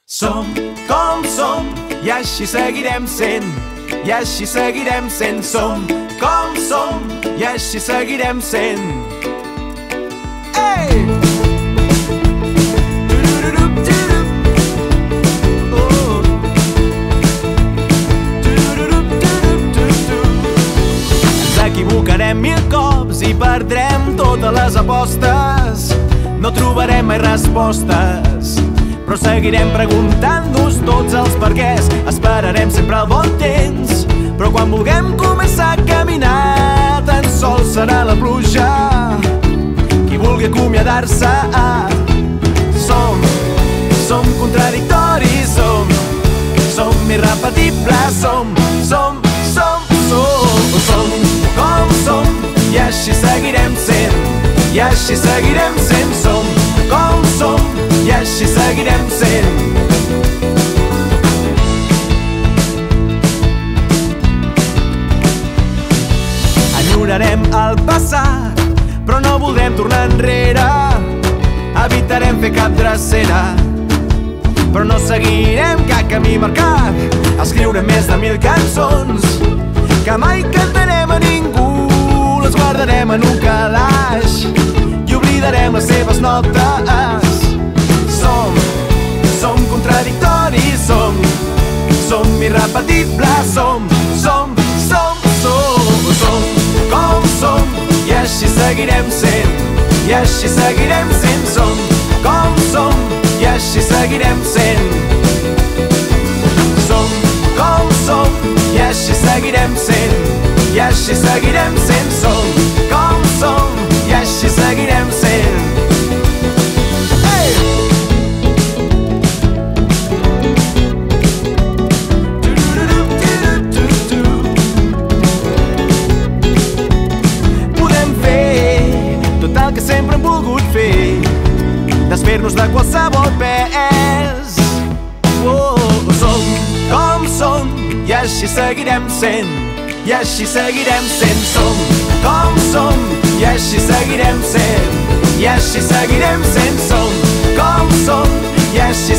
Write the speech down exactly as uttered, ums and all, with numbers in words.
Som com som i així seguirem sent, i així seguirem sent. Som com som i així seguirem sent. Ei! Ens equivocarem mil cops i perdrem totes les apostes. No trobarem mai respostes, però seguirem preguntant-nos tots els perquès. Esperarem sempre el bon temps, però quan vulguem començar a caminar tan sols serà la pluja qui vulgui acomiadar-se. Som, som contradictoris, som, som irrepetibles, som, som, som, som, som com som i així seguirem sent, i així seguirem sent. Som com som i així seguirem sent. Enyorarem el passat, però no voldrem tornar enrere. Evitarem fer cap drecera, però no seguirem cap camí marcat. Escriurem més de mil cançons que mai cantarem a ningú. Les guardarem en un calaix i oblidarem les seves notes. Som, som contradictoris, som, som irrepetibles, som, som, som, som, som com som i així seguirem sent, i així seguirem sent. Som com som i així seguirem sent. Som com som i així seguirem sent, i així seguirem sent. Som com som i així seguirem sent. Que sempre hem volgut fer, desfer-nos de qualsevol pes. Oh, som com som i així seguirem sent, i així seguirem sent. Som com som i així seguirem sent, i així seguirem sent. Som com som i així